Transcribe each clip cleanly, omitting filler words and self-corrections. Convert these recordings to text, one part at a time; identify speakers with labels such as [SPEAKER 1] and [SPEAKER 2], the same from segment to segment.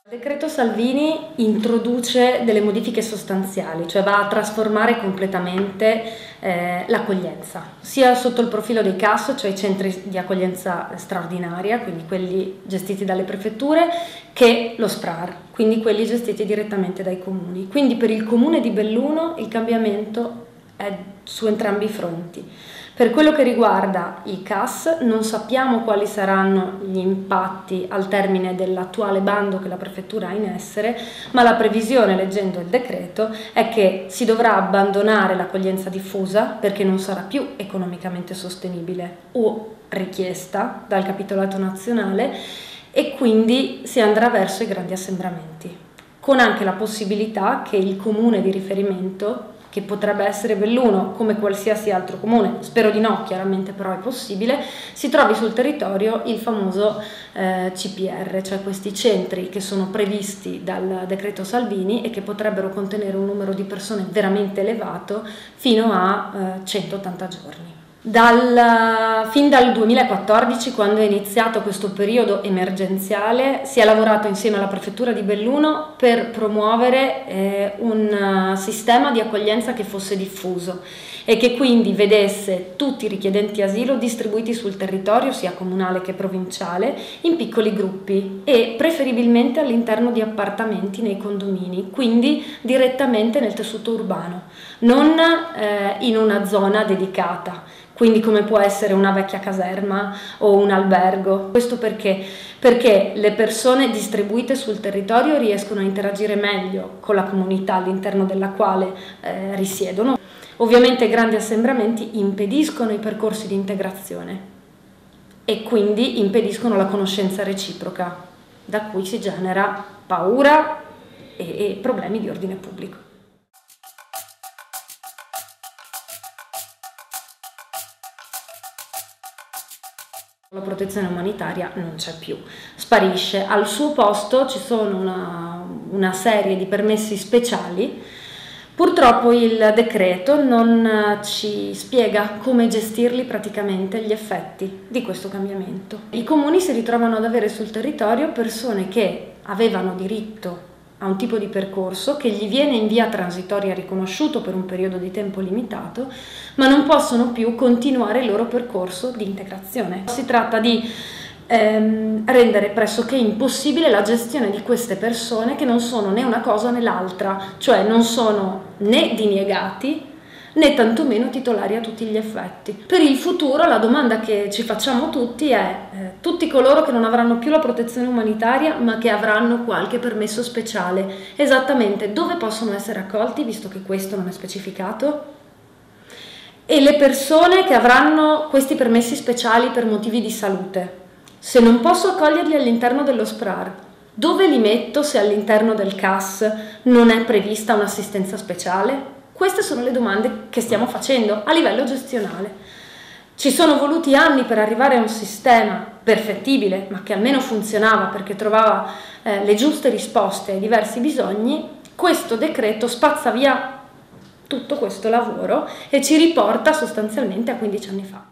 [SPEAKER 1] Il decreto Salvini introduce delle modifiche sostanziali, cioè va a trasformare completamente l'accoglienza, sia sotto il profilo dei CAS, cioè i centri di accoglienza straordinaria, quindi quelli gestiti dalle prefetture, che lo SPRAR, quindi quelli gestiti direttamente dai comuni. Quindi per il comune di Belluno il cambiamento è su entrambi i fronti. Per quello che riguarda i CAS non sappiamo quali saranno gli impatti al termine dell'attuale bando che la prefettura ha in essere, ma la previsione, leggendo il decreto, è che si dovrà abbandonare l'accoglienza diffusa perché non sarà più economicamente sostenibile o richiesta dal capitolato nazionale e quindi si andrà verso i grandi assembramenti, con anche la possibilità che il comune di riferimento, che potrebbe essere Belluno come qualsiasi altro comune, spero di no, chiaramente però è possibile, si trovi sul territorio il famoso CPR, cioè questi centri che sono previsti dal decreto Salvini e che potrebbero contenere un numero di persone veramente elevato fino a 180 giorni. Fin dal 2014, quando è iniziato questo periodo emergenziale, si è lavorato insieme alla Prefettura di Belluno per promuovere un sistema di accoglienza che fosse diffuso e che quindi vedesse tutti i richiedenti asilo distribuiti sul territorio, sia comunale che provinciale, in piccoli gruppi e preferibilmente all'interno di appartamenti nei condomini, quindi direttamente nel tessuto urbano, non in una zona dedicata. Quindi come può essere una vecchia caserma o un albergo. Questo perché? Perché le persone distribuite sul territorio riescono a interagire meglio con la comunità all'interno della quale risiedono. Ovviamente i grandi assembramenti impediscono i percorsi di integrazione e quindi impediscono la conoscenza reciproca, da cui si genera paura e problemi di ordine pubblico. La protezione umanitaria non c'è più, sparisce. Al suo posto ci sono una serie di permessi speciali. Purtroppo il decreto non ci spiega come gestirli praticamente gli effetti di questo cambiamento. I comuni si ritrovano ad avere sul territorio persone che avevano diritto a un tipo di percorso che gli viene in via transitoria riconosciuto per un periodo di tempo limitato, ma non possono più continuare il loro percorso di integrazione. Si tratta di rendere pressoché impossibile la gestione di queste persone che non sono né una cosa né l'altra, cioè non sono né diniegati né tantomeno titolari a tutti gli effetti. Per il futuro la domanda che ci facciamo tutti è tutti coloro che non avranno più la protezione umanitaria ma che avranno qualche permesso speciale, esattamente dove possono essere accolti, visto che questo non è specificato? E le persone che avranno questi permessi speciali per motivi di salute, se non posso accoglierli all'interno dello SPRAR, dove li metto se all'interno del CAS non è prevista un'assistenza speciale? Queste sono le domande che stiamo facendo a livello gestionale. Ci sono voluti anni per arrivare a un sistema perfettibile, ma che almeno funzionava perché trovava le giuste risposte ai diversi bisogni. Questo decreto spazza via tutto questo lavoro e ci riporta sostanzialmente a 15 anni fa.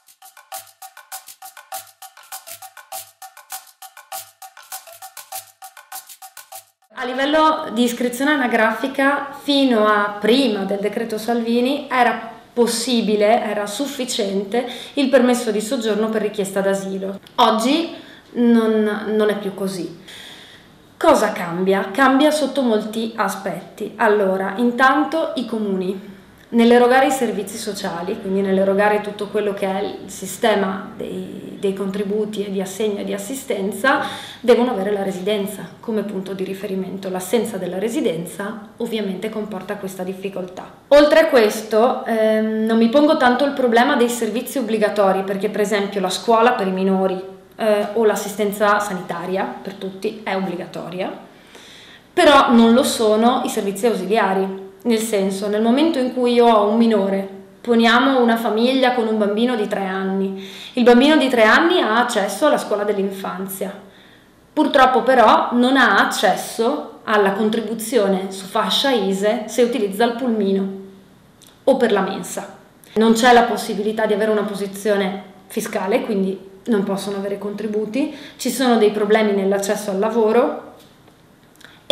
[SPEAKER 1] A livello di iscrizione anagrafica, fino a prima del decreto Salvini, era possibile, era sufficiente il permesso di soggiorno per richiesta d'asilo. Oggi non è più così. Cosa cambia? Cambia sotto molti aspetti. Allora, intanto i comuni, nell'erogare i servizi sociali, quindi nell'erogare tutto quello che è il sistema dei contributi e di assegno e di assistenza, devono avere la residenza come punto di riferimento. L'assenza della residenza ovviamente comporta questa difficoltà. Oltre a questo non mi pongo tanto il problema dei servizi obbligatori, perché per esempio la scuola per i minori o l'assistenza sanitaria per tutti è obbligatoria, però non lo sono i servizi ausiliari. Nel senso, nel momento in cui io ho un minore, poniamo una famiglia con un bambino di 3 anni, il bambino di 3 anni ha accesso alla scuola dell'infanzia, purtroppo però non ha accesso alla contribuzione su fascia ISEE se utilizza il pulmino o per la mensa. Non c'è la possibilità di avere una posizione fiscale, quindi non possono avere contributi, ci sono dei problemi nell'accesso al lavoro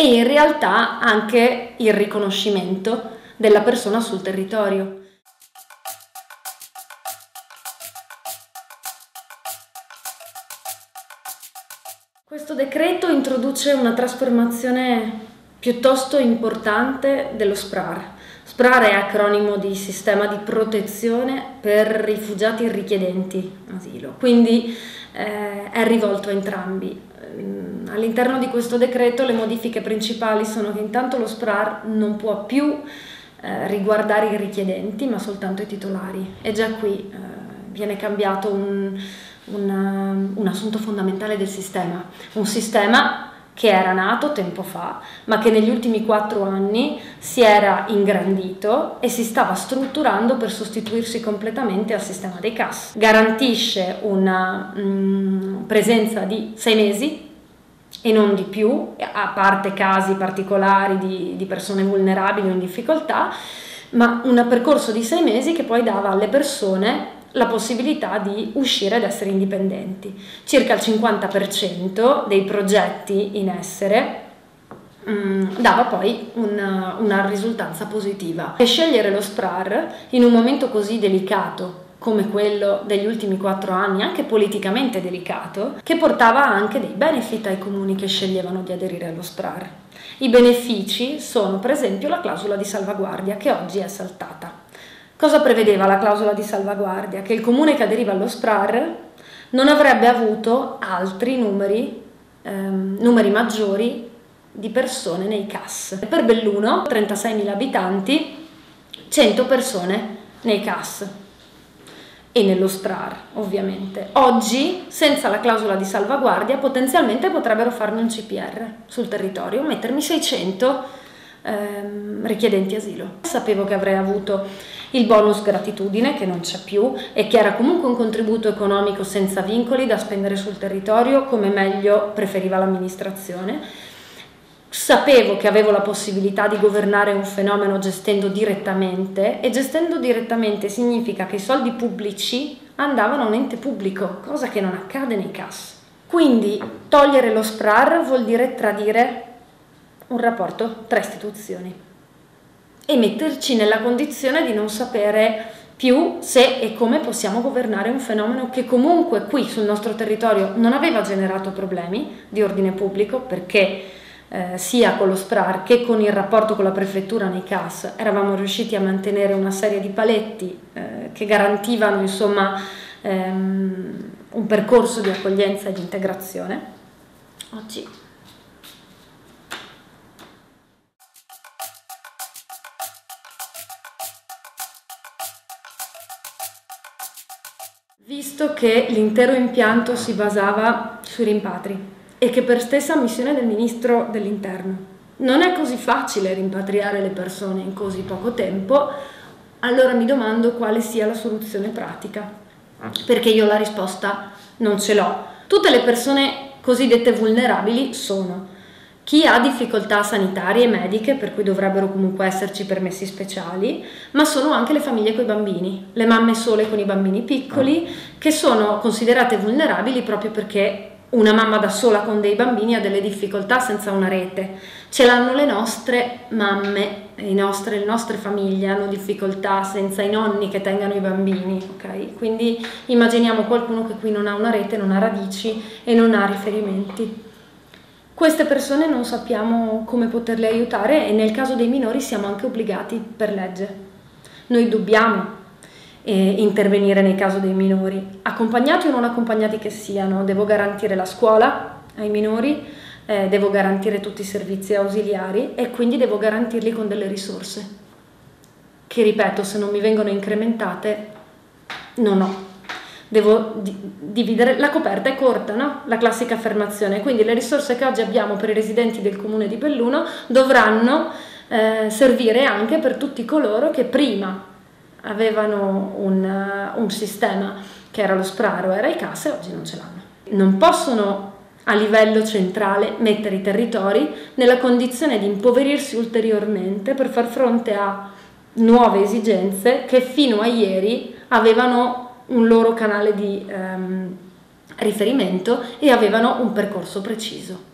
[SPEAKER 1] e in realtà anche il riconoscimento della persona sul territorio. Questo decreto introduce una trasformazione piuttosto importante dello SPRAR. SPRAR è acronimo di Sistema di Protezione per Rifugiati e Richiedenti Asilo, quindi è rivolto a entrambi. All'interno di questo decreto le modifiche principali sono che intanto lo SPRAR non può più riguardare i richiedenti ma soltanto i titolari, e già qui viene cambiato un assunto fondamentale del sistema, un sistema che era nato tempo fa ma che negli ultimi 4 anni si era ingrandito e si stava strutturando per sostituirsi completamente al sistema dei CAS. Garantisce una presenza di 6 mesi e non di più, a parte casi particolari di persone vulnerabili o in difficoltà, ma un percorso di 6 mesi che poi dava alle persone la possibilità di uscire ed essere indipendenti. Circa il 50% dei progetti in essere dava poi una risultanza positiva. E scegliere lo SPRAR in un momento così delicato come quello degli ultimi 4 anni, anche politicamente delicato, che portava anche dei benefit ai comuni che sceglievano di aderire allo SPRAR. I benefici sono per esempio la clausola di salvaguardia, che oggi è saltata. Cosa prevedeva la clausola di salvaguardia? Che il comune che aderiva allo SPRAR non avrebbe avuto altri numeri maggiori di persone nei CAS. Per Belluno, 36.000 abitanti, 100 persone nei CAS e nello SPRAR, ovviamente. Oggi, senza la clausola di salvaguardia, potenzialmente potrebbero farmi un CPR sul territorio, mettermi 600 richiedenti asilo. Sapevo che avrei avuto il bonus gratitudine, che non c'è più, e che era comunque un contributo economico senza vincoli da spendere sul territorio come meglio preferiva l'amministrazione. Sapevo che avevo la possibilità di governare un fenomeno gestendo direttamente, e gestendo direttamente significa che i soldi pubblici andavano a un ente pubblico, cosa che non accade nei CAS. Quindi togliere lo SPRAR vuol dire tradire un rapporto tra istituzioni e metterci nella condizione di non sapere più se e come possiamo governare un fenomeno che comunque qui sul nostro territorio non aveva generato problemi di ordine pubblico, perché sia con lo SPRAR che con il rapporto con la prefettura nei CAS eravamo riusciti a mantenere una serie di paletti che garantivano insomma un percorso di accoglienza e di integrazione. Oggi visto che l'intero impianto si basava sui rimpatri e che per stessa missione del Ministro dell'Interno non è così facile rimpatriare le persone in così poco tempo, allora mi domando quale sia la soluzione pratica, perché io la risposta non ce l'ho. Tutte le persone cosiddette vulnerabili sono chi ha difficoltà sanitarie e mediche, per cui dovrebbero comunque esserci permessi speciali, ma sono anche le famiglie con i bambini, le mamme sole con i bambini piccoli, che sono considerate vulnerabili proprio perché una mamma da sola con dei bambini ha delle difficoltà senza una rete. Ce l'hanno le nostre mamme, le nostre famiglie hanno difficoltà senza i nonni che tengano i bambini, ok? Quindi immaginiamo qualcuno che qui non ha una rete, non ha radici e non ha riferimenti. Queste persone non sappiamo come poterle aiutare e nel caso dei minori siamo anche obbligati per legge. Noi dobbiamo intervenire nel caso dei minori, accompagnati o non accompagnati che siano. Devo garantire la scuola ai minori, devo garantire tutti i servizi ausiliari e quindi devo garantirli con delle risorse che, ripeto, se non mi vengono incrementate non ho. Devo dividere, la coperta è corta, no? La classica affermazione, quindi le risorse che oggi abbiamo per i residenti del comune di Belluno dovranno servire anche per tutti coloro che prima avevano un sistema che era lo SPRAR o era i CAS e oggi non ce l'hanno. Non possono a livello centrale mettere i territori nella condizione di impoverirsi ulteriormente per far fronte a nuove esigenze che fino a ieri avevano un loro canale di riferimento e avevano un percorso preciso.